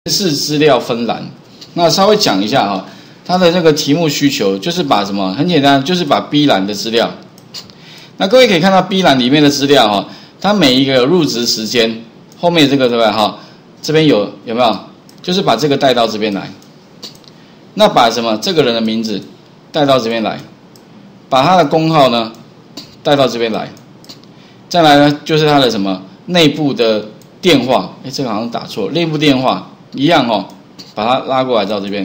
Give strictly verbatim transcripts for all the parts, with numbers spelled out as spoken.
是资料分栏，那稍微讲一下哈，它的这个题目需求就是把什么很简单，就是把 B 栏的资料。那各位可以看到 B 栏里面的资料哈，它每一个有入职时间，后面这个对吧哈，这边有有没有？就是把这个带到这边来。那把什么这个人的名字带到这边来，把他的工号呢带到这边来。再来呢，就是他的什么内部的电话，哎，这个好像打错了，内部电话。一样哦，把它拉过来到这边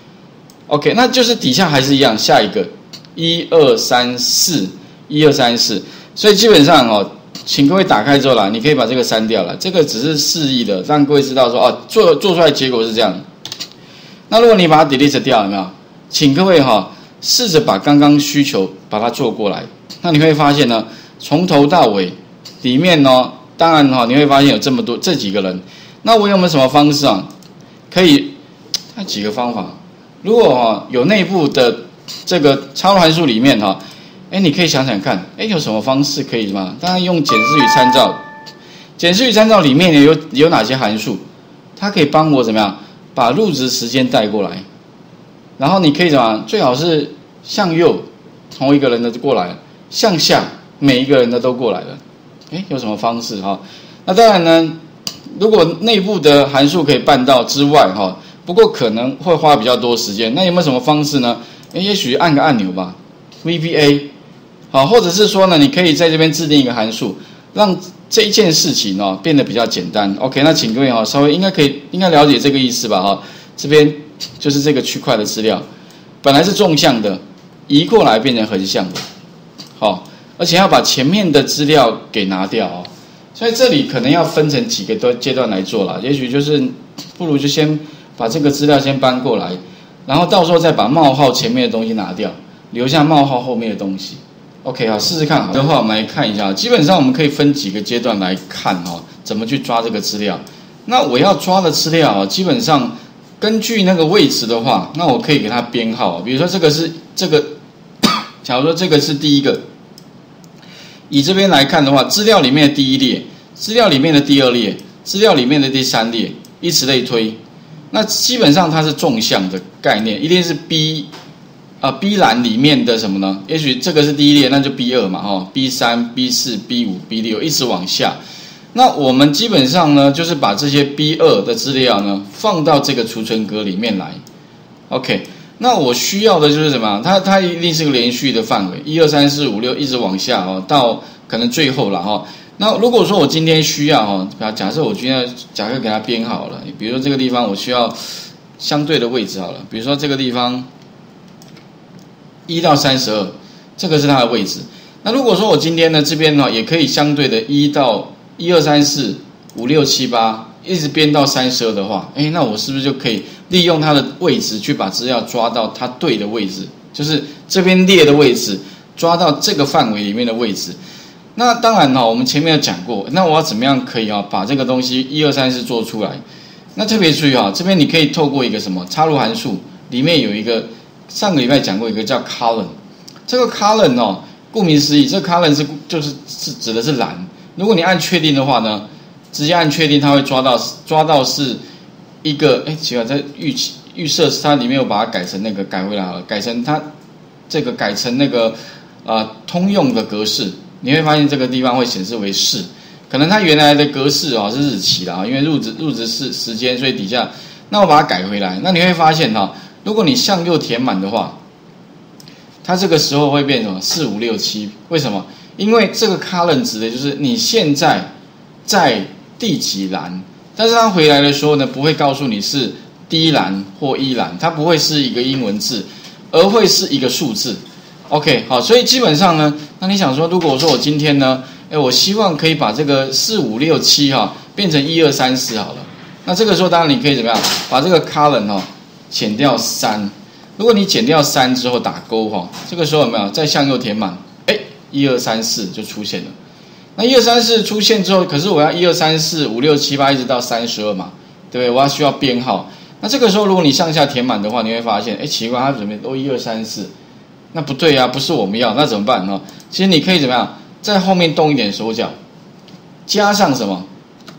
，OK， 那就是底下还是一样，下一个一二三四，一二三四，所以基本上哦，请各位打开之后啦，你可以把这个删掉了，这个只是示意的，让各位知道说哦，做做出来结果是这样。那如果你把它 delete 掉，有没有？请各位哈、哦，试着把刚刚需求把它做过来，那你会发现呢，从头到尾里面呢，当然哈、哦，你会发现有这么多这几个人。那我有没有什么方式啊？可以，那几个方法。如果哈、哦、有内部的这个插入函数里面哈、哦，哎，你可以想想看，哎，有什么方式可以什么？当然用检视与参照。检视与参照里面有有哪些函数？它可以帮我怎么样把入职时间带过来，然后你可以怎么？最好是向右同一个人的就过来了，向下每一个人的都过来了。哎，有什么方式哈、哦？那当然呢。如果内部的函数可以办到之外哈，不过可能会花比较多时间。那有没有什么方式呢？也许按个按钮吧 ，V B A， 好，或者是说呢，你可以在这边制定一个函数，让这一件事情哦变得比较简单。OK， 那请各位哈稍微应该可以应该了解这个意思吧哈。这边就是这个区块的资料，本来是纵向的，移过来变成横向的，好，而且要把前面的资料给拿掉哦。所以这里可能要分成几个阶段来做啦，也许就是不如就先把这个资料先搬过来，然后到时候再把冒号前面的东西拿掉，留下冒号后面的东西。OK 好，试试看好的话，我们来看一下，基本上我们可以分几个阶段来看哈，怎么去抓这个资料。那我要抓的资料基本上根据那个位置的话，那我可以给它编号，比如说这个是这个，假如说这个是第一个。以这边来看的话，资料里面的第一列，资料里面的第二列，资料里面的第三列，以此类推。那基本上它是纵向的概念，一定是 B 啊、呃、B 栏里面的什么呢？也许这个是第一列，那就 B 二 嘛，哈 ，B 三、B 四、B 五、B 六，一直往下。那我们基本上呢，就是把这些 B 二 的资料呢，放到这个储存格里面来。OK。那我需要的就是什么？它它一定是个连续的范围，一二三四五六一直往下哦，到可能最后了哈、哦。那如果说我今天需要哈，假设我今天假设给它编好了，比如说这个地方我需要相对的位置好了，比如说这个地方一到三十二，这个是它的位置。那如果说我今天呢这边呢也可以相对的一到一二三四五六七八。一直编到三十二的话，哎，那我是不是就可以利用它的位置去把资料抓到它对的位置？就是这边列的位置，抓到这个范围里面的位置。那当然哈，我们前面有讲过，那我要怎么样可以啊把这个东西一二三四做出来？那特别注意啊，这边你可以透过一个什么插入函数，里面有一个上个礼拜讲过一个叫 column， 这个 column 哦，顾名思义，这个 column 是就是是指的是栏。如果你按确定的话呢？直接按确定，它会抓到抓到是一个哎，奇怪，在预预设它里面有把它改成那个改回来好了，改成它这个改成那个呃通用的格式，你会发现这个地方会显示为是，可能它原来的格式啊、哦、是日期啦，因为入职入职是时间，所以底下那我把它改回来，那你会发现哈、哦，如果你向右填满的话，它这个时候会变什么四五六七？为什么？因为这个 column 指的就是你现在在第几栏，但是它回来的时候呢，不会告诉你是第一栏或一栏，它不会是一个英文字，而会是一个数字。OK， 好，所以基本上呢，那你想说，如果说我今天呢，哎，我希望可以把这个四五六七哈变成一二三四好了，那这个时候当然你可以怎么样，把这个 column 哈减掉三，如果你减掉三之后打勾哈，这个时候有没有再向右填满？哎，一二三四就出现了。那一二三四出现之后，可是我要一二三四五六七八一直到三十二嘛，对不对？我要需要编号。那这个时候如果你向下填满的话，你会发现，哎，奇怪，它怎么都一二三四？那不对啊，不是我们要，那怎么办呢？其实你可以怎么样，在后面动一点手脚，加上什么？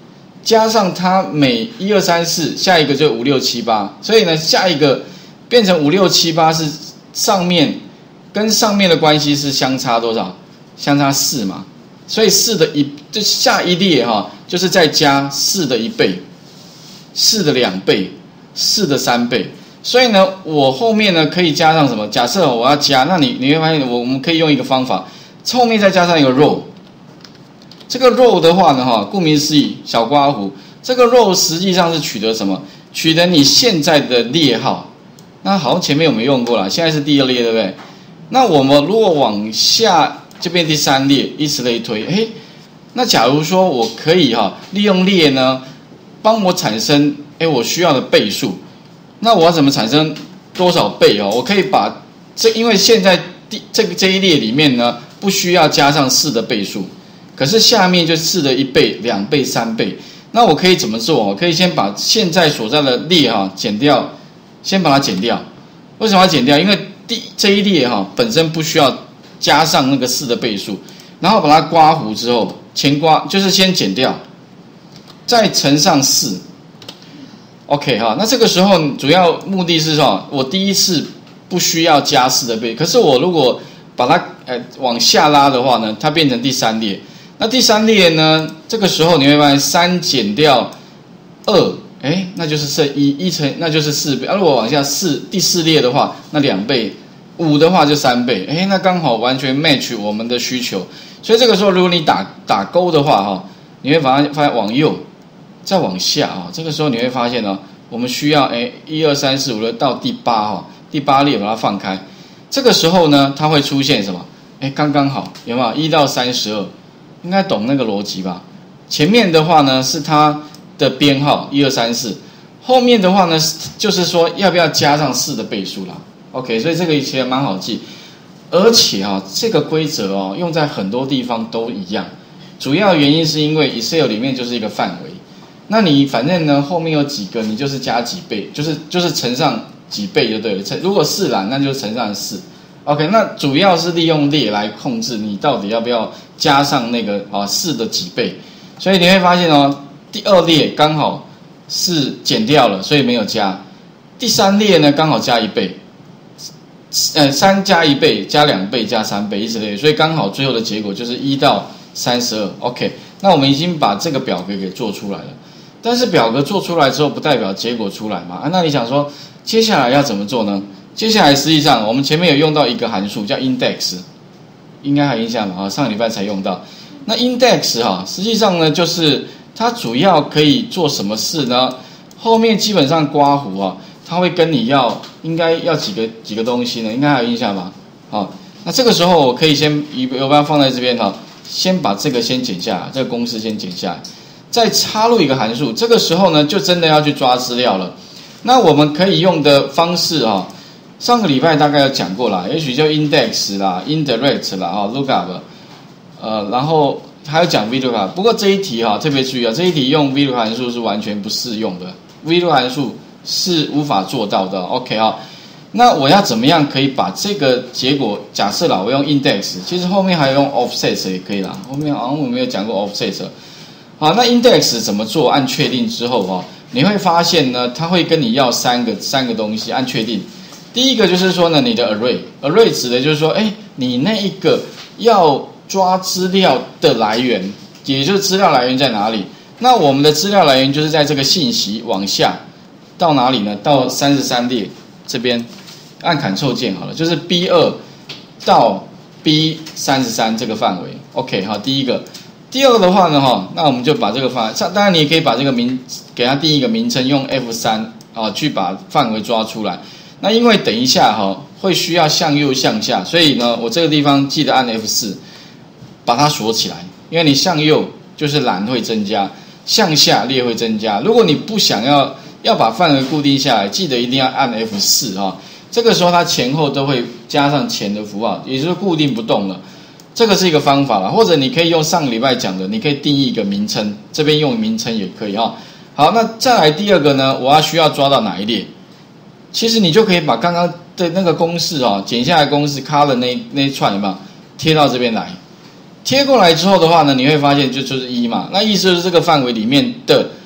加上它每一二三四，下一个就五六七八，所以呢，下一个变成五六七八是上面跟上面的关系是相差多少？相差四嘛，所以四的一就下一列哈，就是再加四的一倍，四的两倍，四的三倍。所以呢，我后面呢可以加上什么？假设我要加，那你你会发现我我们可以用一个方法，后面再加上一个 row。这个 row 的话呢，哈，顾名思义，小刮胡。这个 row 实际上是取得什么？取得你现在的列号。那好像前面有没有用过啦？现在是第二列，对不对？那我们如果往下就变第三列，以此类推。哎，那假如说我可以哈，利用列呢，帮我产生哎我需要的倍数。那我要怎么产生多少倍哦？我可以把这，因为现在第这个这一列里面呢，不需要加上四的倍数，可是下面就四的一倍、两倍、三倍。那我可以怎么做？我可以先把现在所在的列哈减掉，先把它减掉。为什么要减掉？因为第这一列哈本身不需要加上那个四的倍数，然后把它刮弧之后，前刮就是先减掉，再乘上四。OK 哈，那这个时候主要目的是说，我第一次不需要加四的倍，可是我如果把它呃往下拉的话呢，它变成第三列。那第三列呢，这个时候你会发现三减掉二，哎，那就是剩一，一乘那就是四倍。啊，如果往下四第四列的话，那两倍，五的话就三倍，哎，那刚好完全 match 我们的需求。所以这个时候如果你打打勾的话哈，你会发现发现往右。再往下啊，这个时候你会发现呢，我们需要哎一二三四五六到第八哈，第八列把它放开。这个时候呢，它会出现什么？哎，刚刚好，有没有？一到三十二，应该懂那个逻辑吧？前面的话呢是它的编号一二三四，后面的话呢就是说要不要加上四的倍数啦。OK， 所以这个其实蛮好记，而且啊，这个规则哦用在很多地方都一样。主要原因是因为 Excel 里面就是一个范围。那你反正呢，后面有几个，你就是加几倍，就是就是乘上几倍就对了。乘如果四栏，那就乘上四。OK， 那主要是利用列来控制你到底要不要加上那个啊四的几倍。所以你会发现哦，第二列刚好四减掉了，所以没有加。第三列呢刚好加一倍，呃三加一倍，加两倍，加三倍，以此类推，所以刚好最后的结果就是一到三十二。OK， 那我们已经把这个表格给做出来了。但是表格做出来之后，不代表结果出来嘛？啊，那你想说，接下来要怎么做呢？接下来实际上，我们前面有用到一个函数叫 index， 应该还有印象吧？啊，上个礼拜才用到。那 index 哈，实际上呢，就是它主要可以做什么事呢？后面基本上刮胡啊，它会跟你要，应该要几个几个东西呢？应该还有印象吧？好，那这个时候我可以先一我把它放在这边哈，先把这个先剪下来，这个公式先剪下来。再插入一个函数，这个时候呢，就真的要去抓资料了。那我们可以用的方式啊，上个礼拜大概有讲过啦，也许就 index 啦、indirect 啦、啊 lookup， 呃，然后还有讲 VLOOKUP。不过这一题哈，特别注意啊，这一题用 VLOOKUP 函数是完全不适用的 ，VLOOKUP 函数是无法做到的。OK 啊，那我要怎么样可以把这个结果？假设啦，我用 index， 其实后面还用 offset 也可以啦。后面好像我没有讲过 offset。好，那 index 怎么做？按确定之后哈，你会发现呢，它会跟你要三个三个东西，按确定。第一个就是说呢，你的 array，array 指的就是说，哎，你那一个要抓资料的来源，也就是资料来源在哪里？那我们的资料来源就是在这个信息往下到哪里呢？到三十三列这边，按 Ctrl 键好了，就是 B 二 到 B 三十三这个范围。OK， 好，第一个。第二个的话呢，哈，那我们就把这个范围，当然你也可以把这个名给它定一个名称，用 F 三 啊去把范围抓出来。那因为等一下哈会需要向右向下，所以呢，我这个地方记得按 F 四 把它锁起来，因为你向右就是栏会增加，向下列会增加。如果你不想要要把范围固定下来，记得一定要按 F 四 哈，这个时候它前后都会加上前的符号，也就是固定不动了。这个是一个方法啦，或者你可以用上个礼拜讲的，你可以定义一个名称，这边用名称也可以哈。好，那再来第二个呢，我要需要抓到哪一列？其实你就可以把刚刚的那个公式啊，剪下来公式 color 那那一串有没有贴到这边来？贴过来之后的话呢，你会发现就就是一嘛，那意思就是这个范围里面的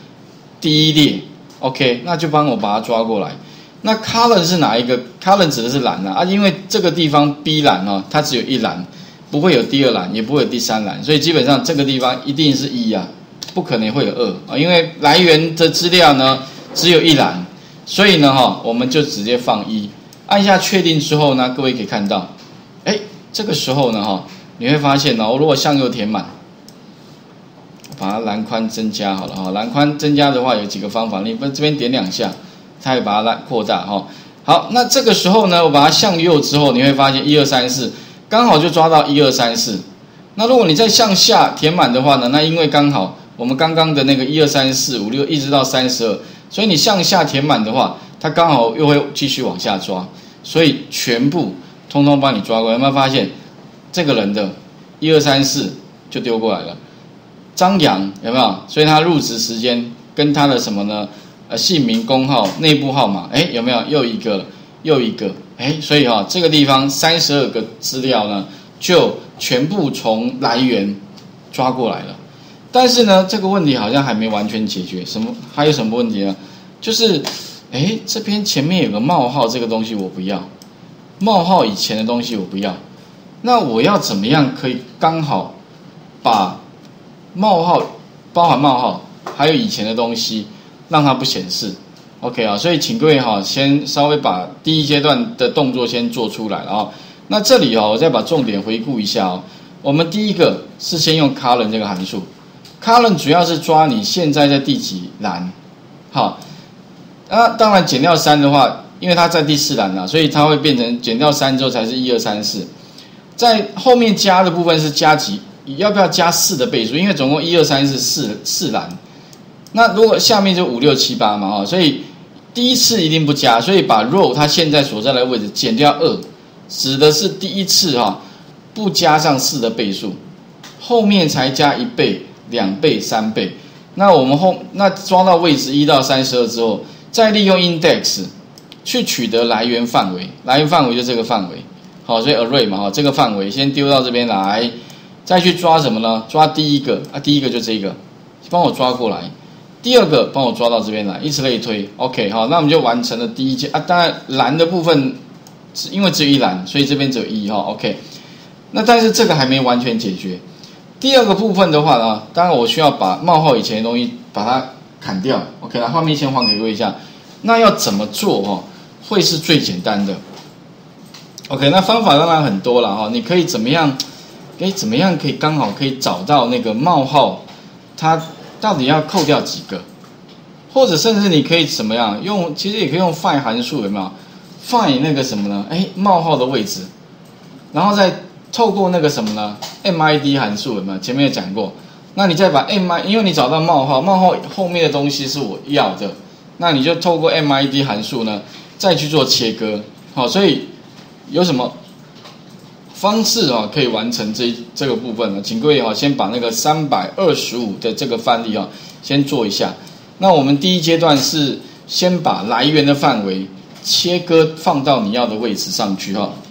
第一列 ，OK， 那就帮我把它抓过来。那 column 是哪一个 ？column 指的是栏啊，啊，因为这个地方 B 栏哦，它只有一栏，不会有第二栏，也不会有第三栏，所以基本上这个地方一定是一啊，不可能会有二啊，因为来源的资料呢只有一栏，所以呢哈，我们就直接放一，按下确定之后呢，各位可以看到，哎，这个时候呢哈，你会发现呢，我如果向右填满。把它栏宽增加好了哈，栏宽增加的话有几个方法，你这边点两下，它会把它扩大哈。好，那这个时候呢，我把它向右之后，你会发现一二三四，刚好就抓到一二三四。那如果你再向下填满的话呢，那因为刚好我们刚刚的那个一二三四五六一直到三十二，所以你向下填满的话，它刚好又会继续往下抓，所以全部通通帮你抓过来。有没有发现这个人的一二三四就丢过来了？张扬有没有？所以他入职时间跟他的什么呢？呃，姓名、工号、内部号码，哎，有没有？又一个了，又一个，哎，所以哈、哦，这个地方三十二个资料呢，就全部从来源抓过来了。但是呢，这个问题好像还没完全解决。什么？还有什么问题呢？就是，哎，这边前面有个冒号，这个东西我不要，冒号以前的东西我不要。那我要怎么样可以刚好把冒号包含冒号，还有以前的东西，让它不显示 ，OK 啊，所以请各位哈、啊，先稍微把第一阶段的动作先做出来啊。那这里哦，我再把重点回顾一下哦。我们第一个是先用 column 这个函数 ，column 主要是抓你现在在第几栏，好，那当然减掉三的话，因为它在第四栏啦，所以它会变成减掉三之后才是一二三四，在后面加的部分是加几。要不要加四的倍数？因为总共一二三四四四栏，那如果下面就五六七八嘛哈，所以第一次一定不加，所以把 row 它现在所在的位置减掉二，指的是第一次哈不加上四的倍数，后面才加一倍、两倍、三倍。那我们后那装到位置一到三十二之后，再利用 index 去取得来源范围，来源范围就这个范围，好，所以 array 嘛哈，这个范围先丢到这边来。再去抓什么呢？抓第一个啊，第一个就这个，帮我抓过来。第二个帮我抓到这边来，以此类推。OK， 好，那我们就完成了第一阶啊。当然栏的部分，因为只有一栏，所以这边只有一哈。OK， 那但是这个还没完全解决。第二个部分的话呢，当然我需要把冒号以前的东西把它砍掉。OK， 那画面先还给各位一下。那要怎么做哈？会是最简单的。OK， 那方法当然很多了哈，你可以怎么样？哎，怎么样可以刚好可以找到那个冒号，它到底要扣掉几个？或者甚至你可以怎么样用？其实也可以用 find 函数，有没有 ？find 那个什么呢？哎，冒号的位置，然后再透过那个什么呢 ？M I D 函数有没有？前面有讲过。那你再把 M I， 因为你找到冒号，冒号后面的东西是我要的，那你就透过 M I D 函数呢，再去做切割。好，所以有什么方式啊，可以完成这这个部分呢？请各位哈，先把那个三百二十五的这个范例啊，先做一下。那我们第一阶段是先把来源的范围切割放到你要的位置上去哈。